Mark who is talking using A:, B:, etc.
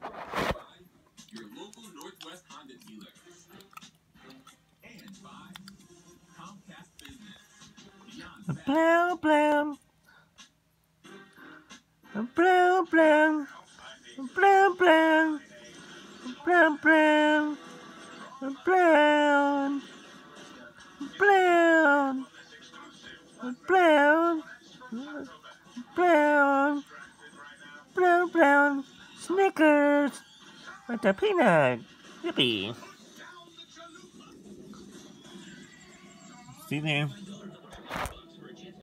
A: Your local Northwest Honda dealer. And by Comcast Business.
B: Blow, blow. Blow, blow. Blow, blow. Blow, blow. Blow. Blow. Blow. Blow. Blow, blow. Snickers. With a peanut. Yippee. See you there.